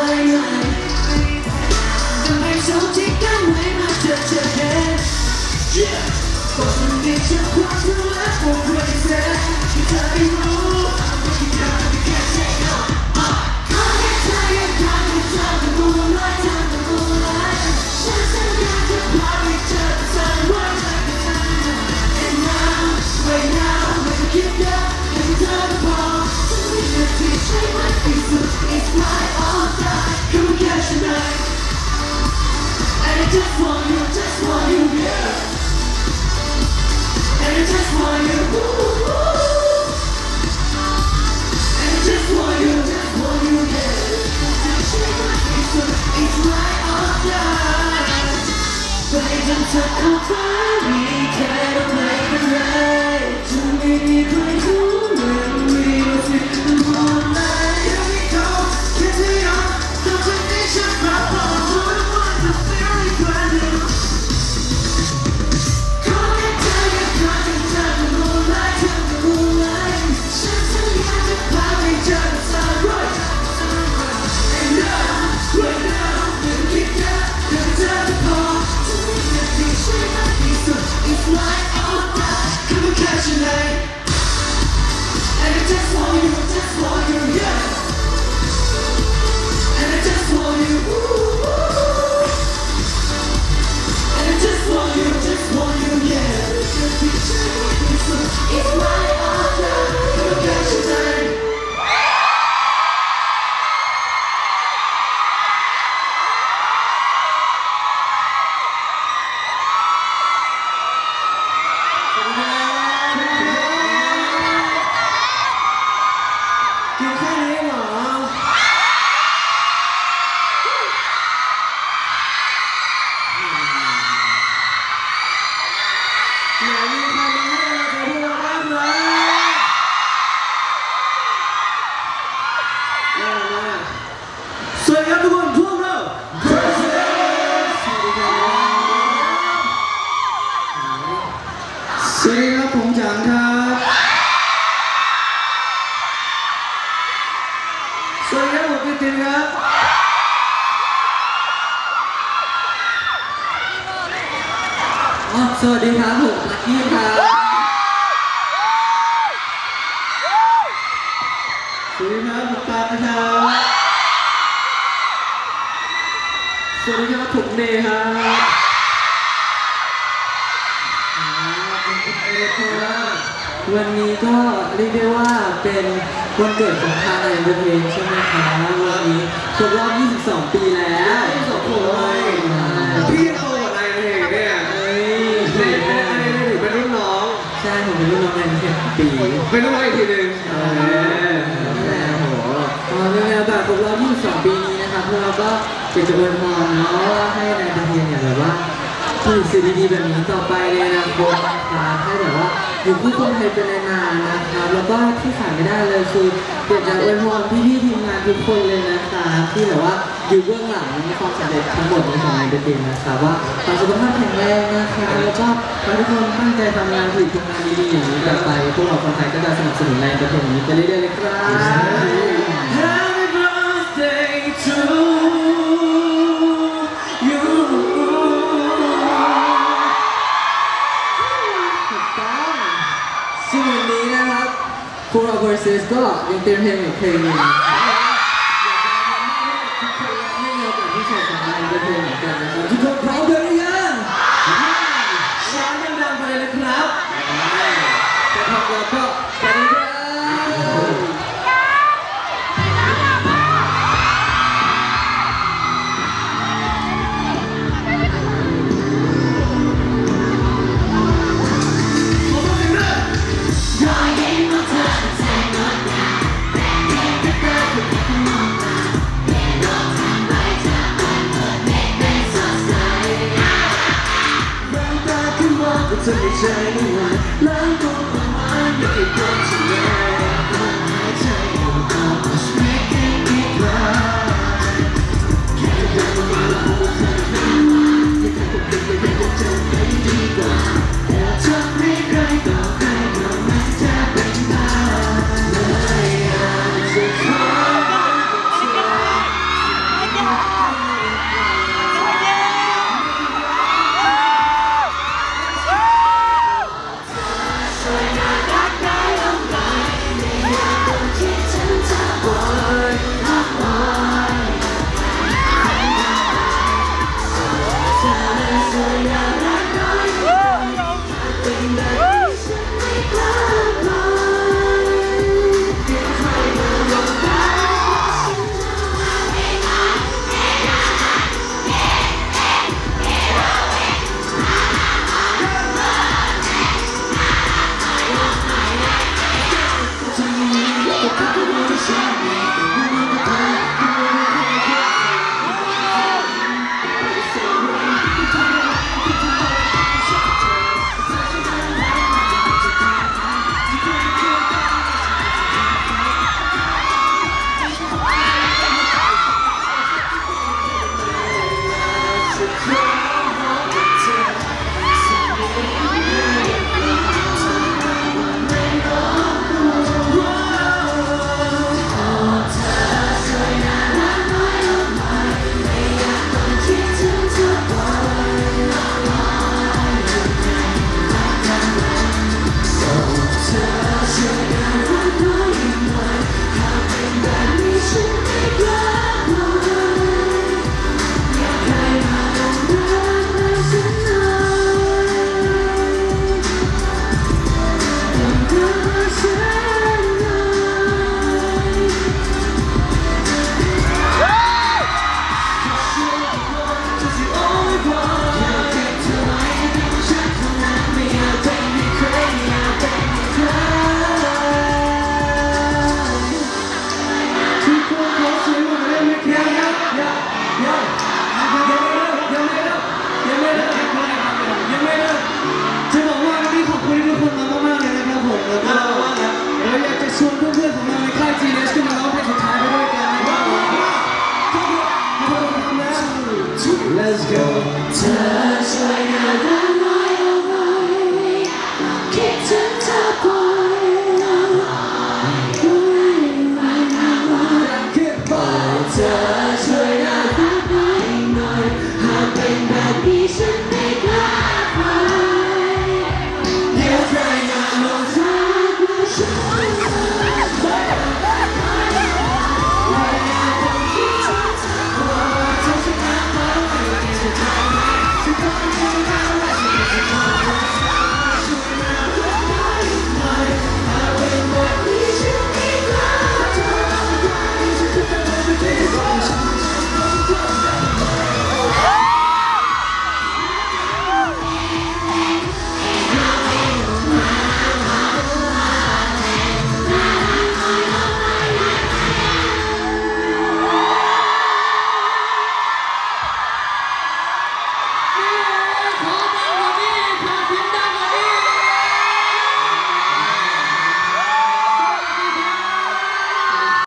Just want you, yeah. And I just want you, and I just want you, yeah. It's right on time. Waiting to come by me, can't make it right. To me, play cool when we don't fit the moonlight. Here we go, get me on, don't you think you're proper? สวัสดีครับทุกคนพวกเราสวัสดีครับผมจังครับสวัสดีครับผมตินครับสวัสดีครับผมลักกี้ครับสวัสดีครับผมปานะครับสวัสดีครับผมเนยครับวันนี้ก็เรียกได้ว่าเป็นวันเกิดของทางไอเดอร์เพนใช่ไหมคะวันนี้ครบรอบ22 ปีแล้ว22 ปีเลยพี่โตกว่าไอเดอร์เพนเนี่ยเป็นรุ่นน้องใช่ผมเป็นรุ่นน้องไอเดอร์เพนปีเป็นรุ่นน้องอีกทีนึงแล้วโหในงานแบบครบรอบ22 ปีนี้นะครับพวกเราก็อยากจะอวยพรเนาะว่าให้ไอเดอร์เพนเนี่ยแบบว่าผลิตสิ่งดีๆแบบนี้ต่อไปในอนาคตนะคะให้แบบว่าอยู่คู่คนไทยเป็นนานๆนะครับแล้วก็ที่ขาดไม่ได้เลยคืออยากจะอวยพรพี่ๆทีมงานทุกคนเลยนะคะที่แบบว่าอยู่เบื้องหลังความสำเร็จทั้งหมดของไอเดอร์เพนนะคะว่าสุขภาพแข็งแรงนะคะแล้วก็ทุกคนตั้งใจทำงานผลิตงานดีๆอย่างนี้ต่อไปพวกเราคนไทยก็จะสนับสนุนไอเดอร์เพนนี้ไปเรื่อยๆเลยครับ Happy birthday toซึ่งวันนี้นะครับพวกเรา Versus ก็ยังเตรียมเพลงอีกเพลงหนึ่งอยากจะทำให้ทุกคนให้มีโอกาสที่จะทำงานเป็นเพลงเหมือนกันนะครับทุกคนพร้อมกันหรือยังช้าดังๆไปเลยครับจะทำแล้วก็ไปเลยครับเธอไม่ใช่ไม่ไหวล้างตัวประมาณไม่เก็บความฉันเลย